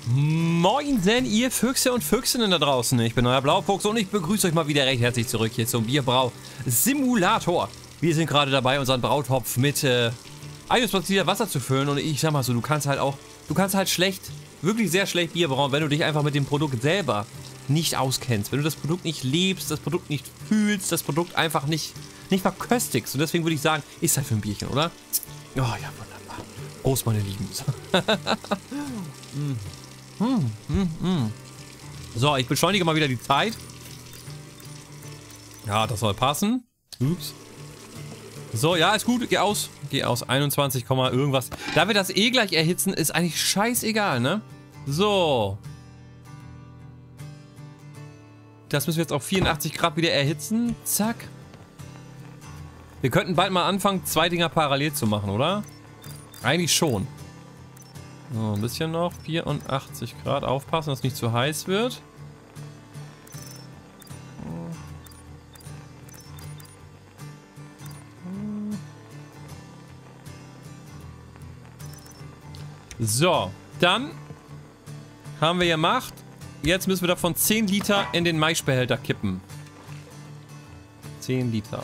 Moinsen, ihr Füchse und Füchsinnen da draußen. Ich bin euer Blaufuchs und ich begrüße euch mal wieder recht herzlich zurück hier zum Bierbrau-Simulator. Wir sind gerade dabei, unseren Brautopf mit Eiweißproduzierter Wasser zu füllen. Und ich sag mal so, du kannst halt schlecht, wirklich sehr schlecht Bier brauen, wenn du dich einfach mit dem Produkt selber nicht auskennst. Wenn du das Produkt nicht lebst, das Produkt nicht fühlst, das Produkt einfach nicht verköstigst. Und deswegen würde ich sagen, ist halt für ein Bierchen, oder? Oh ja, wunderbar. Prost, meine Lieben. So, ich beschleunige mal wieder die Zeit. Ja, das soll passen. Ups. So, ja, ist gut. Geh aus. Geh aus. 21, irgendwas. Da wir das eh gleich erhitzen, ist eigentlich scheißegal, ne? So. Das müssen wir jetzt auf 84 Grad wieder erhitzen. Zack. Wir könnten bald mal anfangen, 2 Dinger parallel zu machen, oder? Eigentlich schon. So, ein bisschen noch. 84 Grad. Aufpassen, dass es nicht zu heiß wird. So, dann haben wir gemacht. Jetzt müssen wir davon 10 Liter in den Maischbehälter kippen. 10 Liter.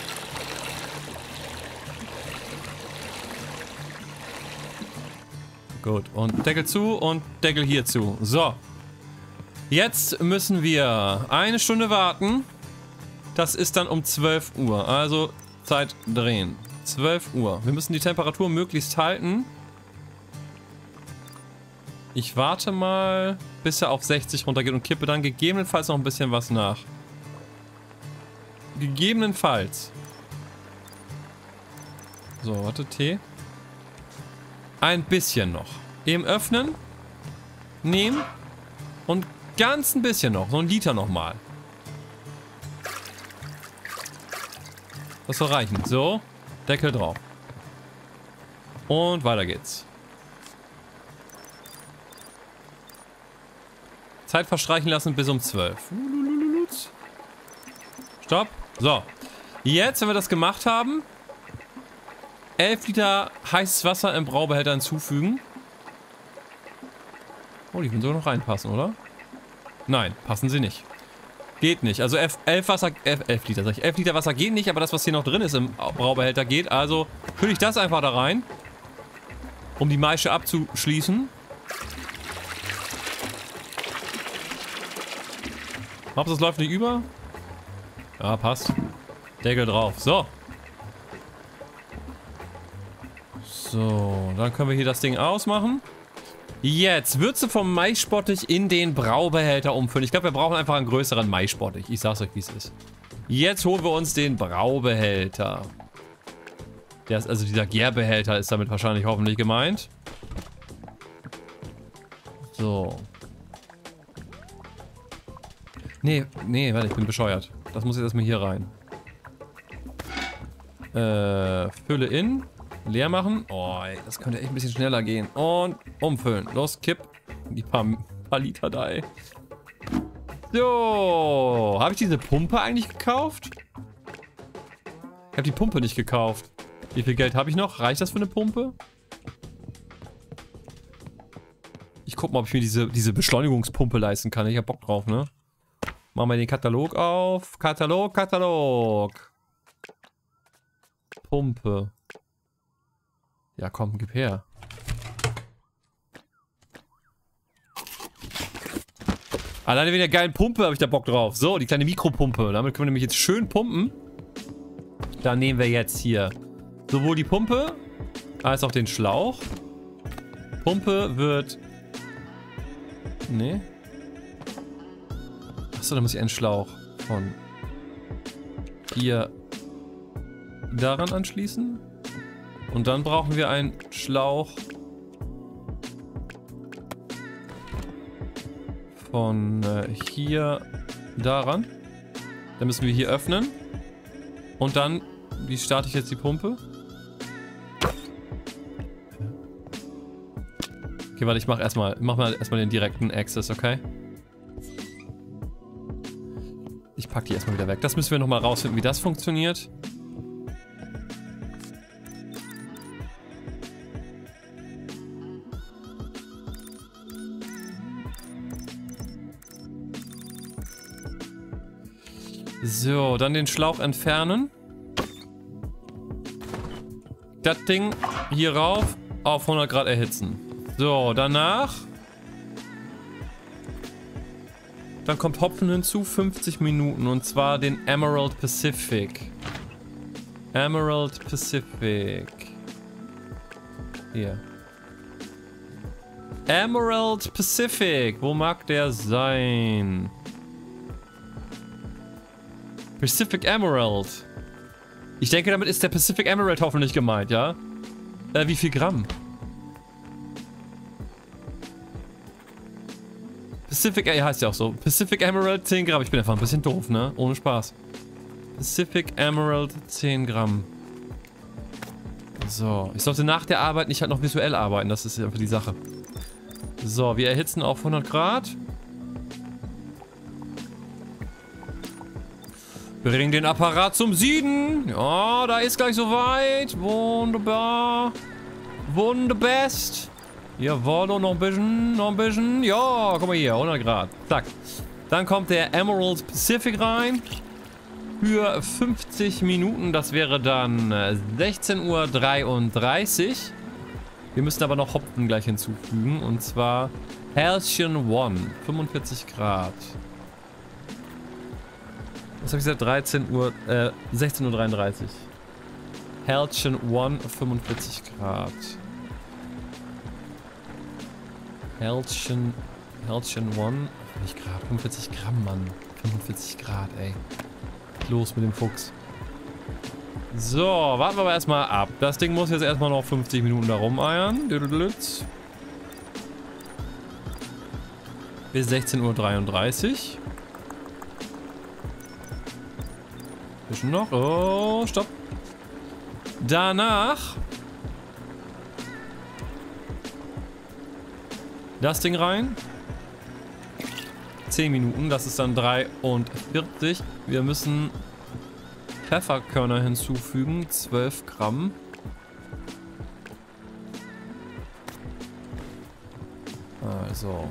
Gut, und Deckel zu und Deckel hier zu. So. Jetzt müssen wir 1 Stunde warten. Das ist dann um 12 Uhr. Also Zeit drehen. 12 Uhr. Wir müssen die Temperatur möglichst halten. Ich warte mal, bis er auf 60 runtergeht und kippe dann gegebenenfalls noch ein bisschen was nach. Gegebenenfalls. So, warte, Tee. Ein bisschen noch. Eben öffnen. Nehmen. Und ganz ein bisschen noch. So ein Liter nochmal. Das soll reichen. So. Deckel drauf. Und weiter geht's. Zeit verstreichen lassen bis um 12. Stopp. So. Jetzt, wenn wir das gemacht haben, 11 Liter heißes Wasser im Braubehälter hinzufügen. Oh, die können sogar noch reinpassen, oder? Nein, passen sie nicht. Geht nicht. Also 11 Liter Wasser geht nicht, aber das, was hier noch drin ist im Braubehälter, geht. Also fülle ich das einfach da rein, um die Maische abzuschließen. Hauptsache, es läuft nicht über. Ja, passt. Deckel drauf. So. So, dann können wir hier das Ding ausmachen. Jetzt Würze vom Maisbottich in den Braubehälter umfüllen. Ich glaube, wir brauchen einfach einen größeren Maisbottich. Ich sag's euch, wie es ist. Jetzt holen wir uns den Braubehälter. Der ist, also dieser Gärbehälter ist damit wahrscheinlich hoffentlich gemeint. So. Nee, warte, ich bin bescheuert. Das muss jetzt erstmal hier rein. Fülle in. Leer machen. Oh, ey, das könnte echt ein bisschen schneller gehen. Und umfüllen. Los, kipp. Die paar Liter da, ey. So. Habe ich diese Pumpe eigentlich gekauft? Ich habe die Pumpe nicht gekauft. Wie viel Geld habe ich noch? Reicht das für eine Pumpe? Ich guck mal, ob ich mir diese Beschleunigungspumpe leisten kann. Ich hab Bock drauf, ne? Machen wir den Katalog auf. Katalog. Pumpe. Ja, komm, gib her. Alleine wegen der geilen Pumpe habe ich da Bock drauf. So, die kleine Mikropumpe. Damit können wir nämlich jetzt schön pumpen. Dann nehmen wir jetzt hier sowohl die Pumpe als auch den Schlauch. Pumpe wird... Nee. Achso, da muss ich einen Schlauch von hier daran anschließen. Und dann brauchen wir einen Schlauch von hier daran. Dann müssen wir hier öffnen. Und dann, wie starte ich jetzt die Pumpe? Okay, warte, ich mach mal erstmal den direkten Access, okay? Ich pack die erstmal wieder weg. Das müssen wir nochmal rausfinden, wie das funktioniert. So, dann den Schlauch entfernen. Das Ding hier rauf auf 100 Grad erhitzen. So, danach. Dann kommt Hopfen hinzu, 50 Minuten. Und zwar den Emerald Pacific. Emerald Pacific. Hier. Emerald Pacific. Wo mag der sein? Pacific Emerald. Ich denke, damit ist der Pacific Emerald hoffentlich gemeint, ja? Wie viel Gramm? Pacific, heißt ja auch so. Pacific Emerald 10 Gramm. Ich bin einfach ein bisschen doof, ne? Ohne Spaß. Pacific Emerald 10 Gramm. So. Ich sollte nach der Arbeit nicht halt noch visuell arbeiten. Das ist einfach die Sache. So, wir erhitzen auf 100 Grad. Bring den Apparat zum Sieden. Ja, da ist gleich soweit. Wunderbar. Wunderbest. Jawohl, noch ein bisschen, noch ein bisschen. Ja, guck mal hier, 100 Grad. Zack. Dann kommt der Emerald Pacific rein. Für 50 Minuten. Das wäre dann 16:33 Uhr. Wir müssen aber noch Hopfen gleich hinzufügen. Und zwar Halcyon One. 45 Grad. Was habe ich gesagt? 16:33 Uhr. Halcyon One, 45 Grad. Halcyon One. Nicht Grad, 45 Gramm, Mann. 45 Grad, ey. Los mit dem Fuchs. So, warten wir aber erstmal ab. Das Ding muss jetzt erstmal noch 50 Minuten da rumeiern. Bis 16:33 Uhr. Bisschen noch. Oh, stopp. Danach das Ding rein. 10 Minuten, das ist dann 43. Wir müssen Pfefferkörner hinzufügen, 12 Gramm. Also.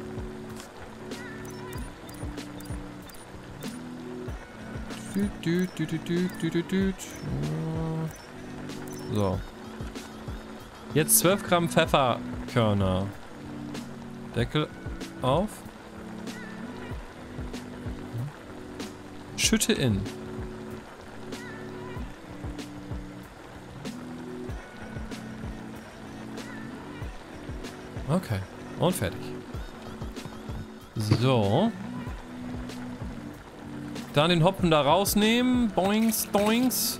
So. Jetzt 12 Gramm Pfefferkörner. Deckel auf. Schütte in. Okay. Und fertig. So. Dann den Hopfen da rausnehmen. Boings, boings.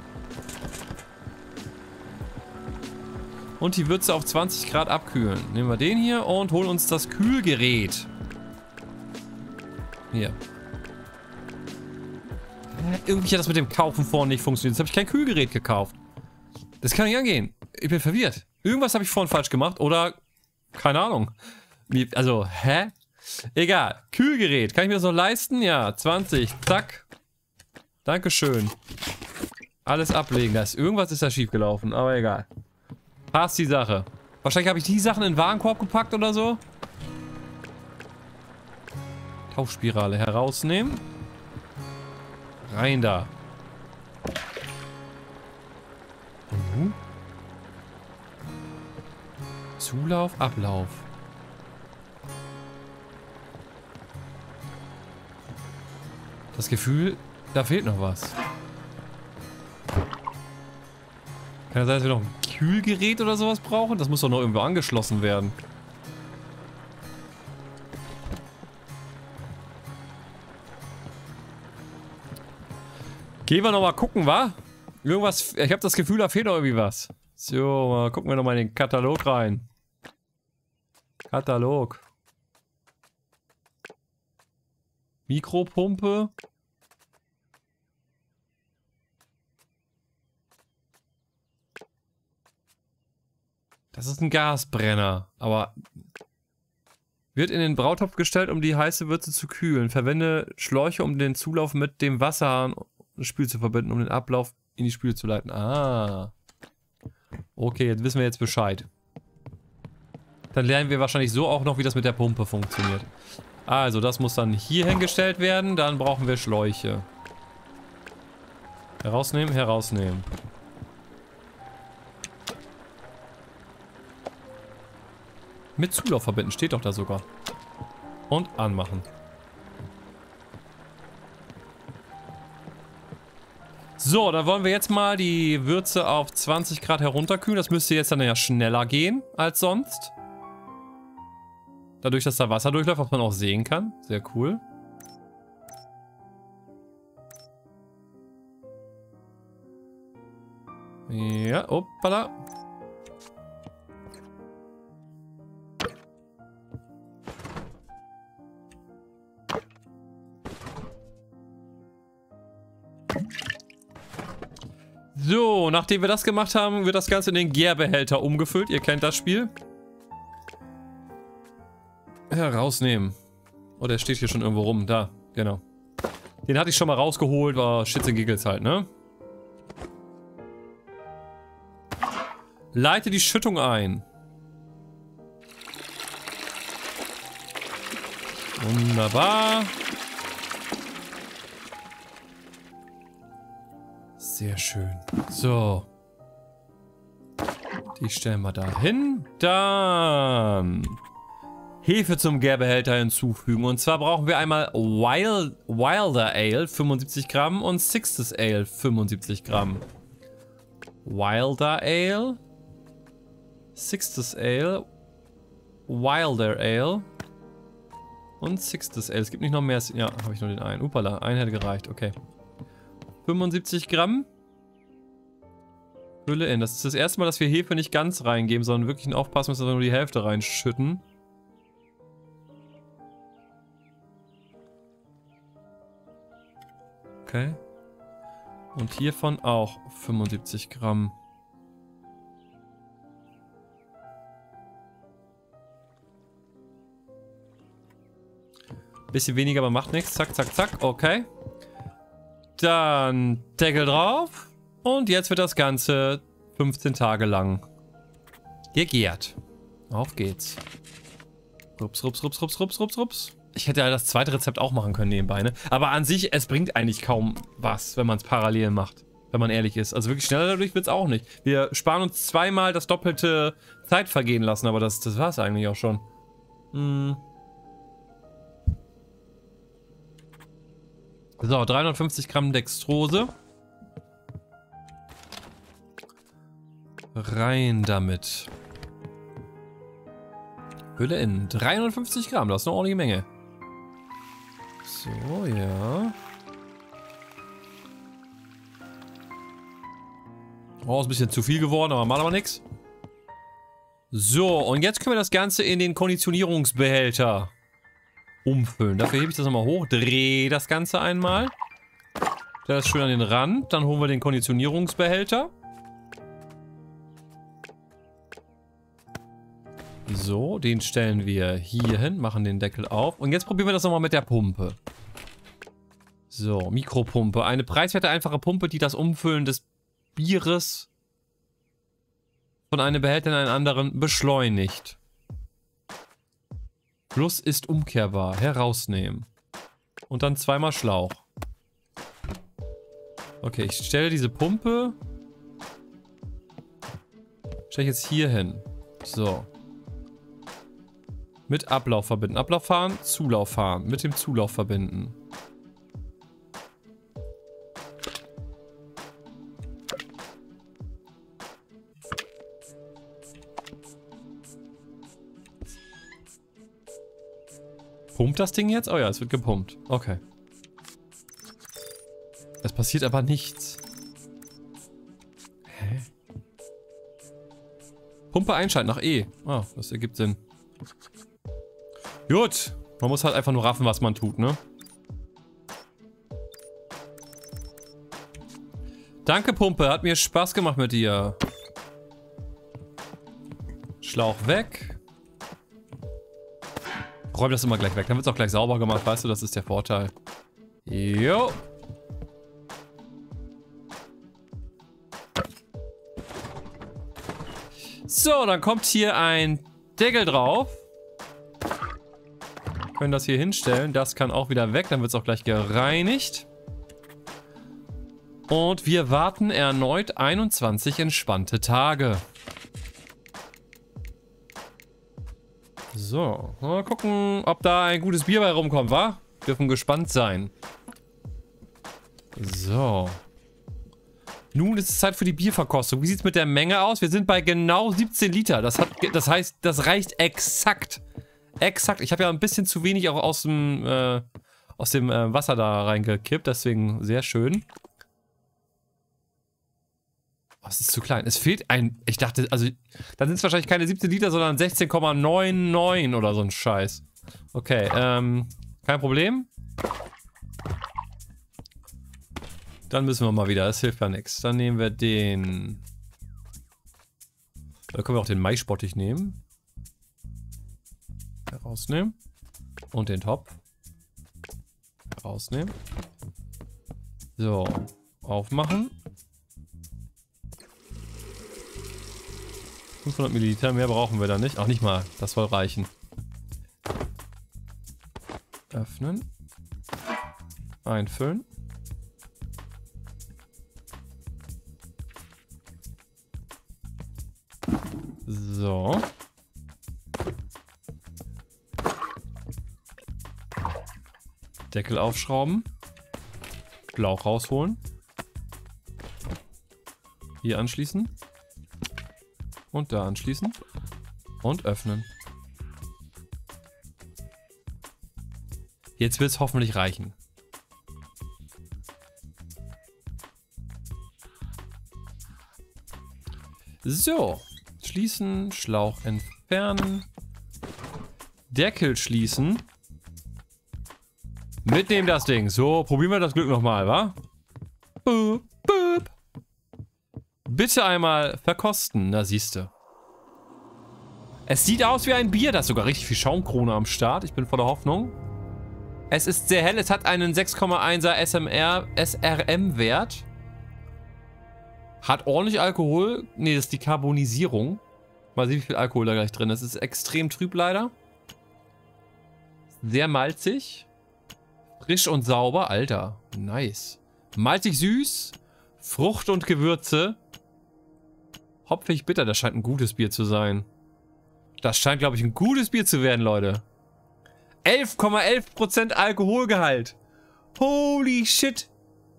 Und die Würze auf 20 Grad abkühlen. Nehmen wir den hier und holen uns das Kühlgerät. Hier. Irgendwie hat das mit dem Kaufen vorhin nicht funktioniert. Jetzt habe ich kein Kühlgerät gekauft. Das kann nicht angehen. Ich bin verwirrt. Irgendwas habe ich vorhin falsch gemacht oder... Keine Ahnung. Also, hä? Egal. Kühlgerät. Kann ich mir das noch leisten? Ja, 20. Zack. Dankeschön. Alles ablegen. Irgendwas ist da schief gelaufen, aber egal. Passt die Sache. Wahrscheinlich habe ich die Sachen in den Warenkorb gepackt oder so. Tauchspirale herausnehmen. Rein da. Zulauf, Ablauf. Das Gefühl, da fehlt noch was. Kann das sein, dass wir noch ein Kühlgerät oder sowas brauchen? Das muss doch noch irgendwo angeschlossen werden. Gehen wir noch mal gucken, wa? Irgendwas, ich habe das Gefühl, da fehlt noch irgendwie was. So, mal gucken wir noch mal in den Katalog rein. Katalog. Mikropumpe. Das ist ein Gasbrenner, aber wird in den Brautopf gestellt, um die heiße Würze zu kühlen. Verwende Schläuche, um den Zulauf mit dem Wasserhahn und Spül zu verbinden, um den Ablauf in die Spüle zu leiten. Ah. Okay, jetzt wissen wir jetzt Bescheid. Dann lernen wir wahrscheinlich so auch noch, wie das mit der Pumpe funktioniert. Also, das muss dann hier hingestellt werden. Dann brauchen wir Schläuche. Herausnehmen, herausnehmen. Mit Zulauf verbinden, steht doch da sogar. Und anmachen. So, dann wollen wir jetzt mal die Würze auf 20 Grad herunterkühlen. Das müsste jetzt dann ja schneller gehen als sonst. Dadurch, dass da Wasser durchläuft, was man auch sehen kann. Sehr cool. Ja, hoppala. So, nachdem wir das gemacht haben, wird das Ganze in den Gärbehälter umgefüllt. Ihr kennt das Spiel. Herausnehmen. Oh, der steht hier schon irgendwo rum. Da, genau. Den hatte ich schon mal rausgeholt. War Shits and Giggles halt, ne? Leite die Schüttung ein. Wunderbar. Sehr schön. So. Die stellen wir da hin. Dann Hefe zum Gärbehälter hinzufügen. Und zwar brauchen wir einmal Wilder Ale 75 Gramm und Sixtus Ale 75 Gramm. Wilder Ale, Sixtus Ale, Wilder Ale und Sixtus Ale. Es gibt nicht noch mehr. Ja, habe ich nur den einen. Upala, einen hätte gereicht. Okay. 75 Gramm. Fülle in. Das ist das erste Mal, dass wir Hefe nicht ganz reingeben, sondern wirklich aufpassen müssen, dass wir nur die Hälfte reinschütten. Okay. Und hiervon auch 75 Gramm. Bisschen weniger, aber macht nichts. Zack, zack, zack. Okay. Dann Deckel drauf. Und jetzt wird das Ganze 15 Tage lang gegärt. Auf geht's. Rups, rups, rups, rups, rups, rups, rups. Ich hätte ja das zweite Rezept auch machen können nebenbei, ne? Aber an sich, es bringt eigentlich kaum was, wenn man es parallel macht. Wenn man ehrlich ist. Also wirklich schneller dadurch wird es auch nicht. Wir sparen uns zweimal das doppelte Zeit vergehen lassen, aber das war es eigentlich auch schon. So, 350 Gramm Dextrose. Rein damit. Hülle in. 350 Gramm, das ist eine ordentliche Menge. So, ja. Oh, ist ein bisschen zu viel geworden, aber macht aber nichts. So, und jetzt können wir das Ganze in den Konditionierungsbehälter umfüllen. Dafür hebe ich das nochmal hoch, drehe das Ganze einmal. Stelle das schön an den Rand, dann holen wir den Konditionierungsbehälter. So, den stellen wir hier hin, machen den Deckel auf. Und jetzt probieren wir das nochmal mit der Pumpe. So, Mikropumpe. Eine preiswerte, einfache Pumpe, die das Umfüllen des Bieres von einem Behälter in einen anderen beschleunigt. Fluss ist umkehrbar. Herausnehmen. Und dann zweimal Schlauch. Okay, ich stelle diese Pumpe. Stelle ich jetzt hier hin. So. Mit Ablauf verbinden. Ablauf fahren, Zulauf fahren. Mit dem Zulauf verbinden. Pumpt das Ding jetzt? Oh ja, es wird gepumpt. Okay. Es passiert aber nichts. Hä? Pumpe einschalten nach E. Ah, das ergibt Sinn. Gut. Man muss halt einfach nur raffen, was man tut, ne? Danke, Pumpe. Hat mir Spaß gemacht mit dir. Schlauch weg. Räum das immer gleich weg. Dann wird es auch gleich sauber gemacht. Weißt du, das ist der Vorteil. Jo. So, dann kommt hier ein Deckel drauf. Können das hier hinstellen. Das kann auch wieder weg. Dann wird es auch gleich gereinigt. Und wir warten erneut 21 entspannte Tage. So, mal gucken, ob da ein gutes Bier bei rumkommt, wa? Dürfen gespannt sein. So. Nun ist es Zeit für die Bierverkostung. Wie sieht es mit der Menge aus? Wir sind bei genau 17 Liter. Das heißt, das reicht exakt. Exakt. Ich habe ja ein bisschen zu wenig auch aus dem Wasser da reingekippt. Deswegen sehr schön. Oh, es ist zu klein. Es fehlt ein... Ich dachte, also... Dann sind es wahrscheinlich keine 17 Liter, sondern 16,99 oder so ein Scheiß. Okay, kein Problem. Dann müssen wir mal wieder. Das hilft ja nichts. Dann nehmen wir den... Da können wir auch den Maisbottich nehmen. Herausnehmen. Und den Topf. Herausnehmen. So. Aufmachen. 500 Milliliter, mehr brauchen wir da nicht. Ach, nicht mal. Das soll reichen. Öffnen. Einfüllen. So. Deckel aufschrauben. Schlauch rausholen. Hier anschließen. Und da anschließen. Und öffnen. Jetzt wird es hoffentlich reichen. So. Schließen. Schlauch entfernen. Deckel schließen. Mitnehmen das Ding. So, probieren wir das Glück nochmal, wa? Boop, boop. Bitte einmal verkosten. Na, siehste. Es sieht aus wie ein Bier. Da ist sogar richtig viel Schaumkrone am Start. Ich bin voller Hoffnung. Es ist sehr hell. Es hat einen 6,1er SRM-Wert. Hat ordentlich Alkohol. Ne, das ist die Carbonisierung. Mal sehen, wie viel Alkohol da gleich drin ist. Es ist extrem trüb leider. Sehr malzig. Frisch und sauber. Alter, nice. Malzig süß. Frucht und Gewürze. Hopfig bitter. Das scheint ein gutes Bier zu sein. Das scheint, glaube ich, ein gutes Bier zu werden, Leute. 11,11% Alkoholgehalt. Holy shit.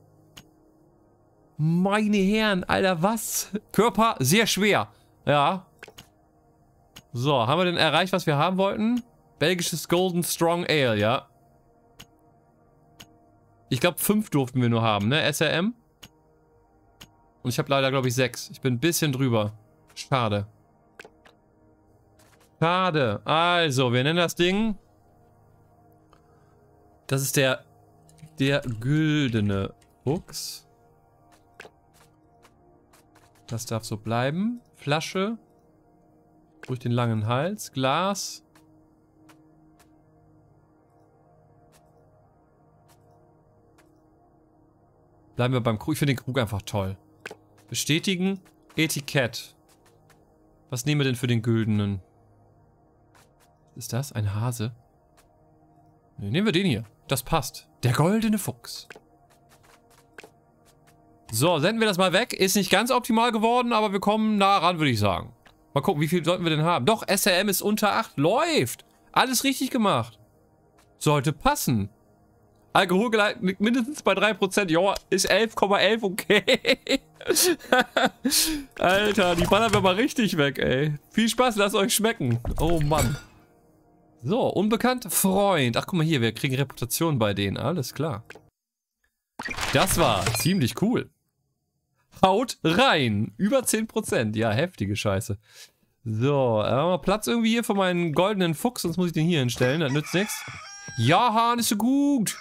Meine Herren, Alter, was? Körper sehr schwer. Ja. So, haben wir denn erreicht, was wir haben wollten? Belgisches Golden Strong Ale, ja. Ich glaube, 5 durften wir nur haben, ne? SRM. Und ich habe leider, glaube ich, 6. Ich bin ein bisschen drüber. Schade. Schade. Also, wir nennen das Ding... Das ist der güldene Fuchs. Das darf so bleiben. Flasche. Durch den langen Hals. Glas. Bleiben wir beim Krug. Ich finde den Krug einfach toll. Bestätigen. Etikett. Was nehmen wir denn für den güldenen? Was ist das? Ein Hase? Ne, nehmen wir den hier. Das passt. Der goldene Fuchs. So, senden wir das mal weg. Ist nicht ganz optimal geworden, aber wir kommen nah ran, würde ich sagen. Mal gucken, wie viel sollten wir denn haben? Doch, SRM ist unter 8. Läuft. Alles richtig gemacht. Sollte passen. Alkoholgehalt liegt mindestens bei 3%. Ja, ist 11,11 okay. Alter, die ballern wir mal richtig weg, ey. Viel Spaß, lasst euch schmecken. Oh Mann. So, unbekannt Freund. Ach, guck mal hier, wir kriegen Reputation bei denen. Alles klar. Das war ziemlich cool. Haut rein. Über 10%. Ja, heftige Scheiße. So, haben wir Platz irgendwie hier für meinen goldenen Fuchs, sonst muss ich den hier hinstellen. Das nützt nichts. Ja, Hahn, ist so gut.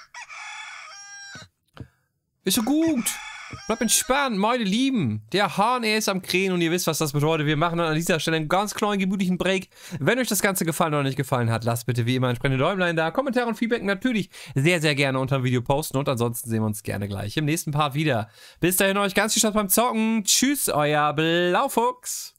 Ist so gut. Bleibt entspannt, meine Lieben. Der Hahn, er ist am Krähen und ihr wisst, was das bedeutet. Wir machen an dieser Stelle einen ganz kleinen, gemütlichen Break. Wenn euch das Ganze gefallen oder nicht gefallen hat, lasst bitte wie immer entsprechende Däumlein da. Kommentare und Feedback natürlich sehr, sehr gerne unter dem Video posten. Und ansonsten sehen wir uns gerne gleich im nächsten Part wieder. Bis dahin euch ganz viel Spaß beim Zocken. Tschüss, euer Blaufuchs.